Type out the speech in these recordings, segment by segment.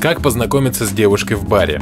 Как познакомиться с девушкой в баре?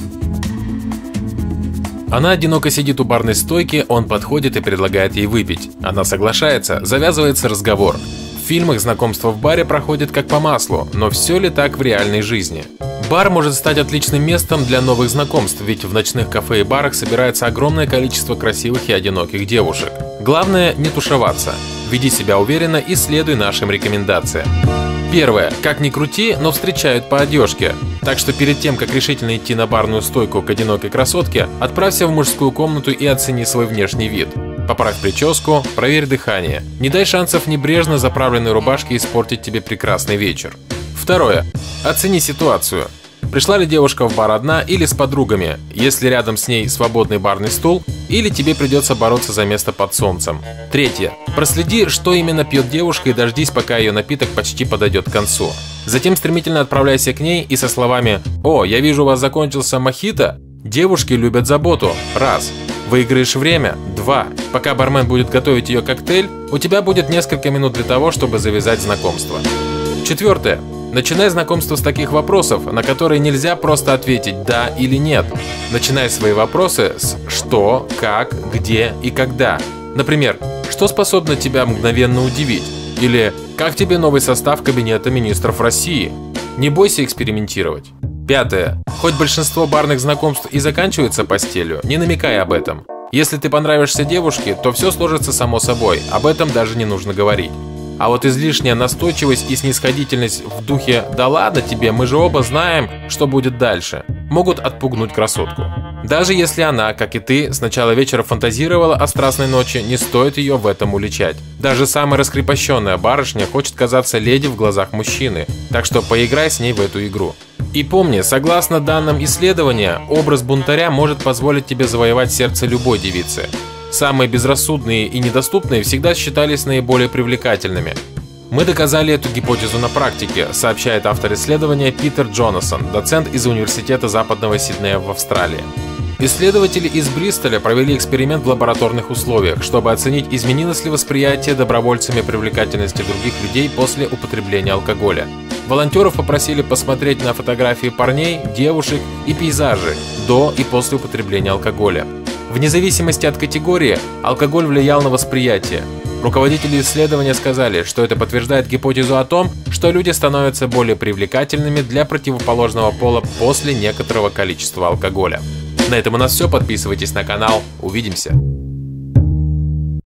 Она одиноко сидит у барной стойки, он подходит и предлагает ей выпить. Она соглашается, завязывается разговор. В фильмах знакомство в баре проходит как по маслу, но все ли так в реальной жизни? Бар может стать отличным местом для новых знакомств, ведь в ночных кафе и барах собирается огромное количество красивых и одиноких девушек. Главное не тушеваться. Веди себя уверенно и следуй нашим рекомендациям. Первое. Как ни крути, но встречают по одежке. Так что перед тем, как решительно идти на барную стойку к одинокой красотке, отправься в мужскую комнату и оцени свой внешний вид. Поправь прическу, проверь дыхание. Не дай шансов небрежно заправленной рубашке испортить тебе прекрасный вечер. Второе. Оцени ситуацию. Пришла ли девушка в бар одна или с подругами, если рядом с ней свободный барный стул, или тебе придется бороться за место под солнцем. Третье. Проследи, что именно пьет девушка, и дождись, пока ее напиток почти подойдет к концу. Затем стремительно отправляйся к ней и со словами «О, я вижу, у вас закончился мохито». Девушки любят заботу. Раз. Выиграешь время. 2. Пока бармен будет готовить ее коктейль, у тебя будет несколько минут для того, чтобы завязать знакомство. Четвертое. Начинай знакомство с таких вопросов, на которые нельзя просто ответить «да» или «нет». Начинай свои вопросы с «что», «как», «где» и «когда». Например, что способно тебя мгновенно удивить? Или «как тебе новый состав Кабинета министров России?» Не бойся экспериментировать. Пятое. Хоть большинство барных знакомств и заканчивается постелью, не намекай об этом. Если ты понравишься девушке, то все сложится само собой, об этом даже не нужно говорить. А вот излишняя настойчивость и снисходительность в духе «да ладно тебе, мы же оба знаем, что будет дальше» могут отпугнуть красотку. Даже если она, как и ты, с начала вечера фантазировала о страстной ночи, не стоит ее в этом уличать. Даже самая раскрепощенная барышня хочет казаться леди в глазах мужчины, так что поиграй с ней в эту игру. И помни, согласно данным исследования, образ бунтаря может позволить тебе завоевать сердце любой девицы. Самые безрассудные и недоступные всегда считались наиболее привлекательными. Мы доказали эту гипотезу на практике, сообщает автор исследования Питер Джонасон, доцент из Университета Западного Сиднея в Австралии. Исследователи из Бристоля провели эксперимент в лабораторных условиях, чтобы оценить, изменилось ли восприятие добровольцами привлекательности других людей после употребления алкоголя. Волонтеров попросили посмотреть на фотографии парней, девушек и пейзажи до и после употребления алкоголя. Вне зависимости от категории, алкоголь влиял на восприятие. Руководители исследования сказали, что это подтверждает гипотезу о том, что люди становятся более привлекательными для противоположного пола после некоторого количества алкоголя. На этом у нас все. Подписывайтесь на канал. Увидимся!